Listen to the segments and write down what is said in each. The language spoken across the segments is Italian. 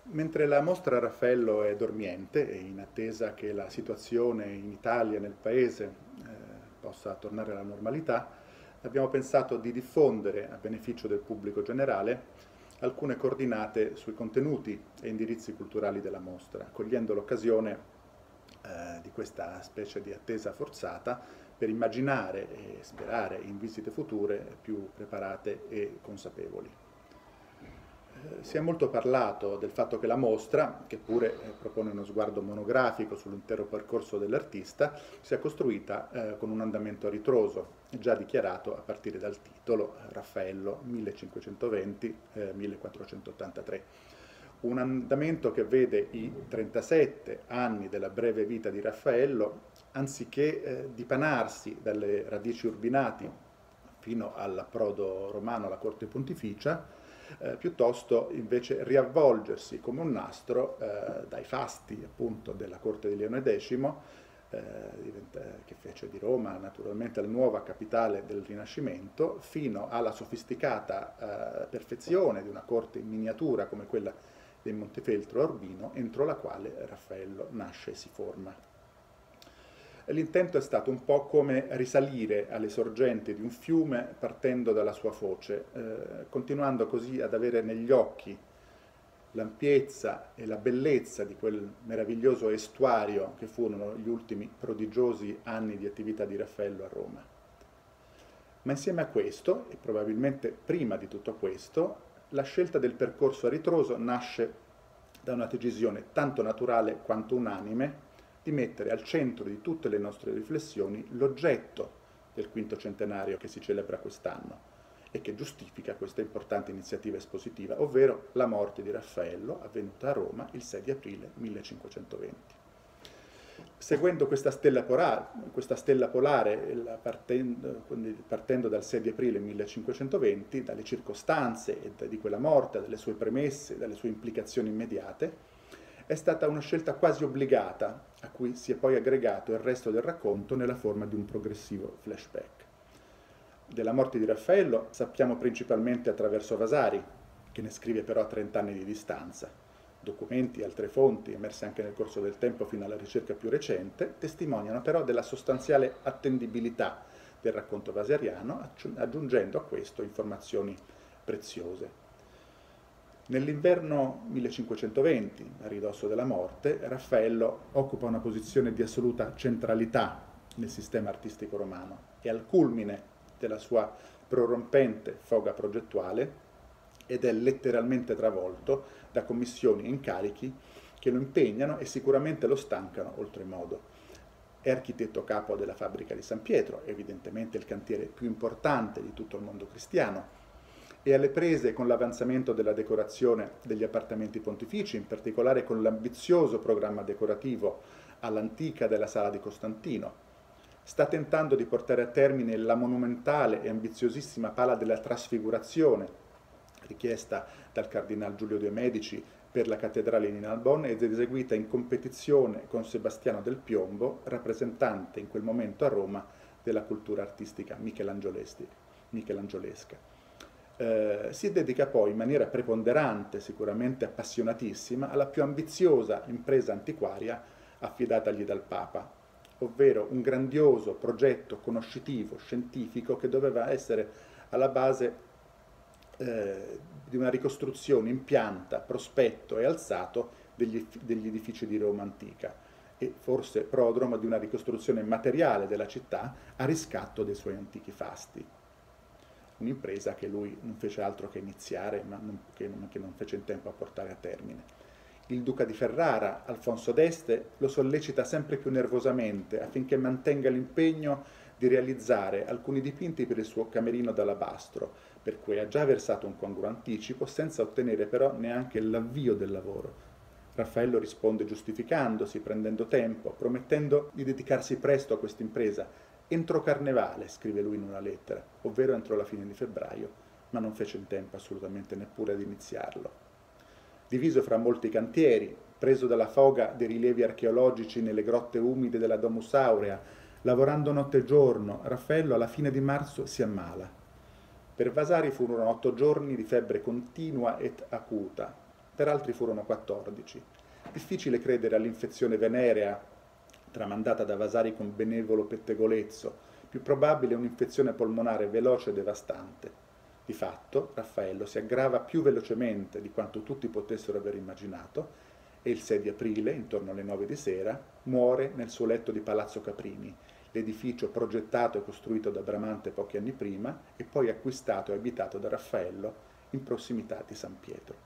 Mentre la mostra Raffaello è dormiente e in attesa che la situazione in Italia, nel paese, possa tornare alla normalità, abbiamo pensato di diffondere a beneficio del pubblico generale alcune coordinate sui contenuti e indirizzi culturali della mostra, cogliendo l'occasione di questa specie di attesa forzata per immaginare e sperare in visite future più preparate e consapevoli. Si è molto parlato del fatto che la mostra, che pure propone uno sguardo monografico sull'intero percorso dell'artista, sia costruita con un andamento a ritroso, già dichiarato a partire dal titolo Raffaello 1520-1483. Un andamento che vede i 37 anni della breve vita di Raffaello, anziché dipanarsi dalle radici urbinati fino all'approdo romano alla corte pontificia, piuttosto invece riavvolgersi come un nastro dai fasti appunto della corte di Leone X, che fece di Roma naturalmente la nuova capitale del Rinascimento, fino alla sofisticata perfezione di una corte in miniatura come quella del Montefeltro a Urbino, entro la quale Raffaello nasce e si forma. L'intento è stato un po' come risalire alle sorgenti di un fiume partendo dalla sua foce, continuando così ad avere negli occhi l'ampiezza e la bellezza di quel meraviglioso estuario che furono gli ultimi prodigiosi anni di attività di Raffaello a Roma. Ma insieme a questo, e probabilmente prima di tutto questo, la scelta del percorso a ritroso nasce da una decisione tanto naturale quanto unanime di mettere al centro di tutte le nostre riflessioni l'oggetto del quinto centenario che si celebra quest'anno e che giustifica questa importante iniziativa espositiva, ovvero la morte di Raffaello, avvenuta a Roma il 6 di aprile 1520. Seguendo questa stella polare partendo dal 6 di aprile 1520, dalle circostanze di quella morte, dalle sue premesse, dalle sue implicazioni immediate, è stata una scelta quasi obbligata, a cui si è poi aggregato il resto del racconto nella forma di un progressivo flashback. Della morte di Raffaello sappiamo principalmente attraverso Vasari, che ne scrive però a 30 anni di distanza. Documenti e altre fonti, emerse anche nel corso del tempo fino alla ricerca più recente, testimoniano però della sostanziale attendibilità del racconto vasariano, aggiungendo a questo informazioni preziose. Nell'inverno 1520, a ridosso della morte, Raffaello occupa una posizione di assoluta centralità nel sistema artistico romano e al culmine della sua prorompente foga progettuale ed è letteralmente travolto da commissioni e incarichi che lo impegnano e sicuramente lo stancano oltremodo. È architetto capo della fabbrica di San Pietro, evidentemente il cantiere più importante di tutto il mondo cristiano, e alle prese con l'avanzamento della decorazione degli appartamenti pontifici, in particolare con l'ambizioso programma decorativo all'antica della Sala di Costantino. Sta tentando di portare a termine la monumentale e ambiziosissima Pala della Trasfigurazione, richiesta dal Cardinal Giulio de' Medici per la cattedrale di Narbonne ed eseguita in competizione con Sebastiano del Piombo, rappresentante in quel momento a Roma della cultura artistica michelangiolesca. Si dedica poi in maniera preponderante, sicuramente appassionatissima, alla più ambiziosa impresa antiquaria affidatagli dal Papa, ovvero un grandioso progetto conoscitivo, scientifico, che doveva essere alla base di una ricostruzione in pianta, prospetto e alzato degli edifici di Roma antica e forse prodromo di una ricostruzione materiale della città a riscatto dei suoi antichi fasti. Un'impresa che lui non fece altro che iniziare, ma che non fece in tempo a portare a termine. Il duca di Ferrara, Alfonso d'Este, lo sollecita sempre più nervosamente affinché mantenga l'impegno di realizzare alcuni dipinti per il suo camerino d'alabastro, per cui ha già versato un congruo anticipo, senza ottenere però neanche l'avvio del lavoro. Raffaello risponde giustificandosi, prendendo tempo, promettendo di dedicarsi presto a questa impresa. Entro Carnevale, scrive lui in una lettera, ovvero entro la fine di febbraio, ma non fece in tempo assolutamente neppure ad iniziarlo. Diviso fra molti cantieri, preso dalla foga dei rilievi archeologici nelle grotte umide della Domus Aurea, lavorando notte e giorno, Raffaello alla fine di marzo si ammala. Per Vasari furono 8 giorni di febbre continua ed acuta, per altri furono 14. Difficile credere all'infezione venerea tramandata da Vasari con benevolo pettegolezzo, più probabile un'infezione polmonare veloce e devastante. Di fatto, Raffaello si aggrava più velocemente di quanto tutti potessero aver immaginato e il 6 di aprile, intorno alle 9 di sera, muore nel suo letto di Palazzo Caprini, l'edificio progettato e costruito da Bramante pochi anni prima e poi acquistato e abitato da Raffaello in prossimità di San Pietro.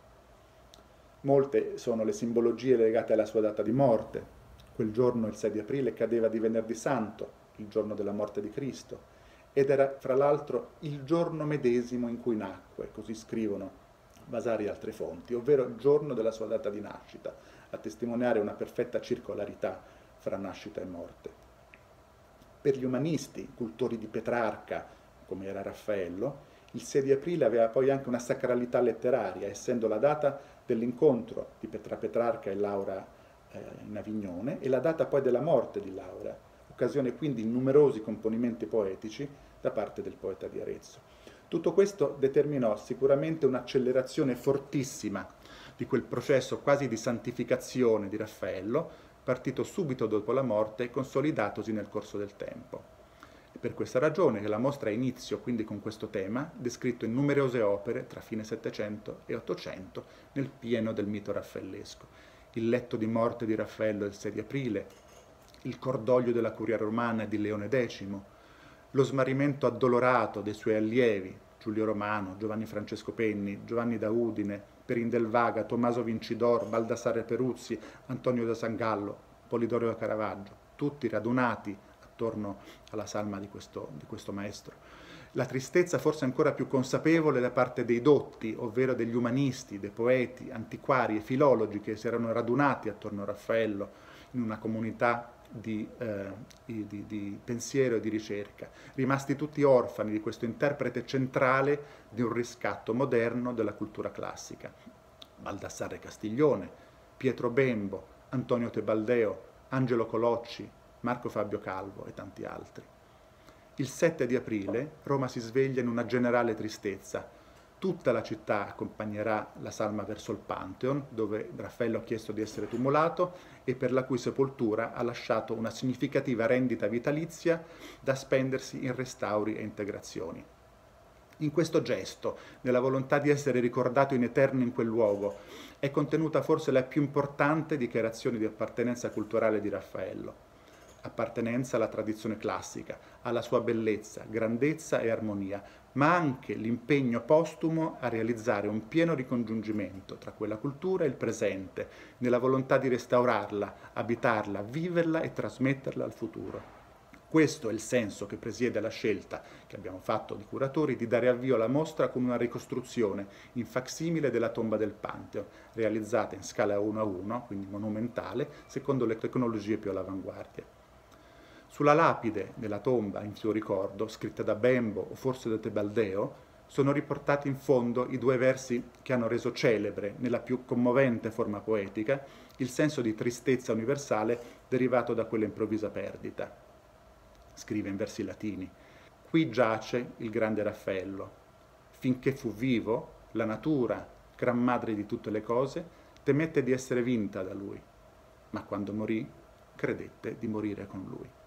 Molte sono le simbologie legate alla sua data di morte. Quel giorno, il 6 di aprile, cadeva di Venerdì Santo, il giorno della morte di Cristo, ed era fra l'altro il giorno medesimo in cui nacque, così scrivono Vasari e altre fonti, ovvero il giorno della sua data di nascita, a testimoniare una perfetta circolarità fra nascita e morte. Per gli umanisti, cultori di Petrarca, come era Raffaello, il 6 di aprile aveva poi anche una sacralità letteraria, essendo la data dell'incontro di Petrarca e Laura in Avignone e la data poi della morte di Laura, occasione quindi in numerosi componimenti poetici da parte del poeta di Arezzo. Tutto questo determinò sicuramente un'accelerazione fortissima di quel processo quasi di santificazione di Raffaello, partito subito dopo la morte e consolidatosi nel corso del tempo. È per questa ragione che la mostra ha inizio quindi con questo tema, descritto in numerose opere tra fine Settecento e Ottocento, nel pieno del mito raffaellesco. Il letto di morte di Raffaello il 6 di aprile, il cordoglio della curia romana di Leone X, lo smarrimento addolorato dei suoi allievi, Giulio Romano, Giovanni Francesco Penni, Giovanni da Udine, Perin del Vaga, Tommaso Vincidor, Baldassarre Peruzzi, Antonio da Sangallo, Polidoro da Caravaggio, tutti radunati attorno alla salma di questo maestro. La tristezza forse ancora più consapevole da parte dei dotti, ovvero degli umanisti, dei poeti, antiquari e filologi che si erano radunati attorno a Raffaello in una comunità di pensiero e di ricerca, rimasti tutti orfani di questo interprete centrale di un riscatto moderno della cultura classica. Baldassarre Castiglione, Pietro Bembo, Antonio Tebaldeo, Angelo Colocci, Marco Fabio Calvo e tanti altri. Il 7 di aprile Roma si sveglia in una generale tristezza. Tutta la città accompagnerà la salma verso il Pantheon, dove Raffaello ha chiesto di essere tumulato e per la cui sepoltura ha lasciato una significativa rendita vitalizia da spendersi in restauri e integrazioni. In questo gesto, nella volontà di essere ricordato in eterno in quel luogo, è contenuta forse la più importante dichiarazione di appartenenza culturale di Raffaello. Appartenenza alla tradizione classica, alla sua bellezza, grandezza e armonia, ma anche l'impegno postumo a realizzare un pieno ricongiungimento tra quella cultura e il presente, nella volontà di restaurarla, abitarla, viverla e trasmetterla al futuro. Questo è il senso che presiede alla scelta che abbiamo fatto di curatori di dare avvio alla mostra con una ricostruzione in facsimile della tomba del Pantheon, realizzata in scala 1:1, quindi monumentale, secondo le tecnologie più all'avanguardia. Sulla lapide della tomba in suo ricordo, scritta da Bembo o forse da Tebaldeo, sono riportati in fondo i due versi che hanno reso celebre, nella più commovente forma poetica, il senso di tristezza universale derivato da quella improvvisa perdita. Scrive in versi latini: «Qui giace il grande Raffaello. Finché fu vivo, la natura, gran madre di tutte le cose, temette di essere vinta da lui, ma quando morì, credette di morire con lui».